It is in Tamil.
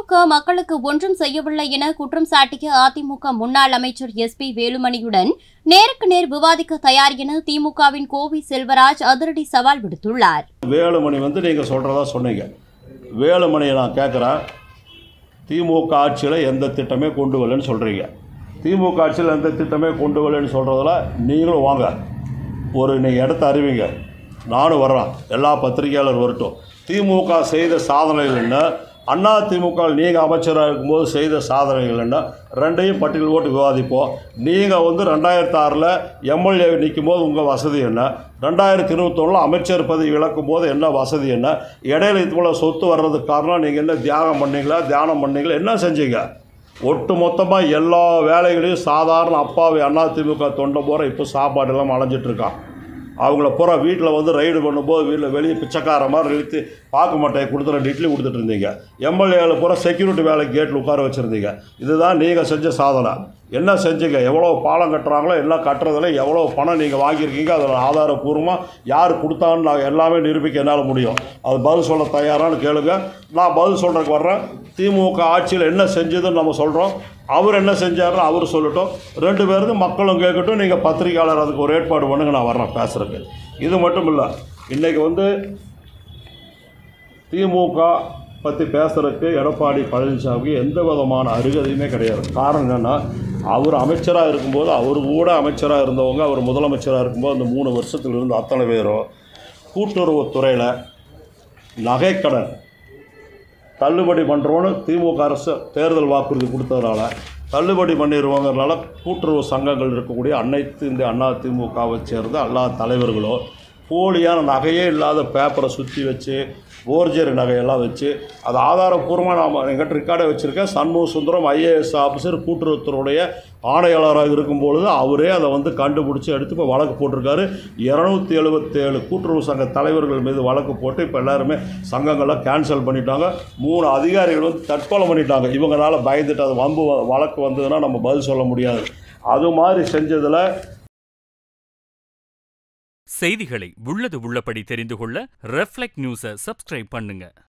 திமுக மக்களுக்கு ஒன்றும் செய்யவில்லை என குற்றம் சாட்டிய அதிமுக முன்னாள் அமைச்சர் எஸ்.பி. வேலுமணியுடன் நேருக்கு நேர் விவாதிக்க தயார் என திமுகவின் கோவை செல்வராஜ் அதிரடி சவால் விடுத்துள்ளார். வேலுமணி நீங்க சொல்றதா சொன்னீங்க. வேலுமணியை நான் கேட்குறேன், திமுக ஆட்சியில் எந்த திட்டமே கொண்டு வரலன்னு சொல்கிறீங்க. திமுக ஆட்சியில் எந்த திட்டமே கொண்டு வரலன்னு சொல்கிறதுல நீங்களும் வாங்க, ஒரு நீங்கள் இடத்த அறிவிங்க, நானும் வர்றேன், எல்லா பத்திரிகையாளர் வரட்டும். திமுக செய்த சாதனைகள் என்ன, அண்ணா திமுக நீங்கள் அமைச்சராக இருக்கும்போது செய்த சாதனைகள் என்ன, ரெண்டையும் பட்டியல் போட்டு விவாதிப்போம். நீங்கள் 2006 எம்எல்ஏ நிற்கும் போது உங்கள் வசதி என்ன, 2021 அமைச்சர் பதவி இழக்கும் போது என்ன வசதி என்ன, இடையில இதுபோல் சொத்து வர்றதுக்கு காரணம் நீங்கள் என்ன தியானம் பண்ணீங்களா, என்ன செஞ்சீங்க? ஒட்டு மொத்தமாக எல்லா வேலைகளையும் சாதாரண அப்பாவி அண்ணா திமுக தொண்டை போகிற இப்போ சாப்பாடு எல்லாம் அலைஞ்சிட்ருக்கான். அவங்கள பூரா வீட்டில் ரைடு பண்ணும்போது வீட்டில் வெளியே பிச்சைக்கார மாதிரி இழுத்து பாக்கு மட்டையை கொடுத்து 2 இட்லி கொடுத்துட்டு இருந்தீங்க. எம்எல்ஏவில் பூரா செக்யூரிட்டி வேலை கேட்டில் உட்கார வச்சுருந்தீங்க. இதுதான் நீங்கள் செஞ்ச சாதனை. என்ன செஞ்சீங்க? எவ்வளோ பாலம் கட்டுறாங்களோ எல்லாம் கட்டுறதுல எவ்வளோ பணம் நீங்கள் வாங்கியிருக்கீங்க, அதில் ஆதாரப்பூர்வமாக யார் கொடுத்தான்னு நான் எல்லாமே நிரூபிக்க என்னால் முடியும். அது பதில் சொல்ல தயாரானு கேளுங்க, நான் பதில் சொல்கிறதுக்கு வர்றேன். திமுக ஆட்சியில் என்ன செஞ்சதுன்னு நம்ம சொல்கிறோம், அவர் என்ன செஞ்சாருன்னு அவர் சொல்லட்டும், 2 பேருக்கு மக்களும் கேட்கட்டும். நீங்கள் பத்திரிகையாளர் அதுக்கு ஒரு ஏற்பாடு பண்ணுங்க, நான் வர்றேன் பேசுகிறதுக்கு. இது மட்டும் இல்லை, இன்றைக்கி திமுக பற்றி பேசுகிறதுக்கு எடப்பாடி பழனிசாமிக்கு எந்த விதமான அருகதையுமே கிடையாது. காரணம் என்னென்னா, அவர் அமைச்சராக இருக்கும்போது, அவர் கூட அமைச்சராக இருந்தவங்க, அவர் முதலமைச்சராக இருக்கும்போது அந்த 3 வருஷத்தில் இருந்த அத்தனை பேரும் கூட்டுறவுத்துறையில் நகைக்கடன் தள்ளுபடி பண்ணுறோன்னு திமுக அரசு தேர்தல் வாக்குறுதி கொடுத்ததுனால தள்ளுபடி பண்ணிடுவாங்கிறதுனால கூட்டுறவு சங்கங்கள் இருக்கக்கூடிய அனைத்து இந்த அண்ணா திமுகவை சேர்ந்த எல்லா தலைவர்களும் போலியான நகையே இல்லாத பேப்பரை சுற்றி வச்சு போர்ஜரி நகையெல்லாம் வச்சு அது ஆதாரப்பூர்வமாக நான் எங்கிட்ட ரெக்கார்டை வச்சுருக்கேன். சண்முக சுந்தரம் IAS ஆஃபீஸர் கூட்டுறவுத்துறையுடைய ஆணையாளராக இருக்கும்பொழுது அவரே அதை கண்டுபிடிச்சி எடுத்து இப்போ வழக்கு போட்டிருக்காரு. 277 கூட்டுறவு சங்க தலைவர்கள் மீது வழக்கு போட்டு இப்போ எல்லாருமே சங்கங்கள்லாம் கேன்சல் பண்ணிட்டாங்க. 3 அதிகாரிகள் தற்கொலை பண்ணிட்டாங்க. இவங்களால பயந்துட்டு அது வழக்கு வந்ததுன்னா நம்ம பதில் சொல்ல முடியாது. அது மாதிரி செஞ்சதில் செய்திகளை உள்ளது உள்ளபடி தெரிந்து கொள்ள ரெஃப்ளெக்ட் நியூஸை சப்ஸ்கிரைப் பண்ணுங்க.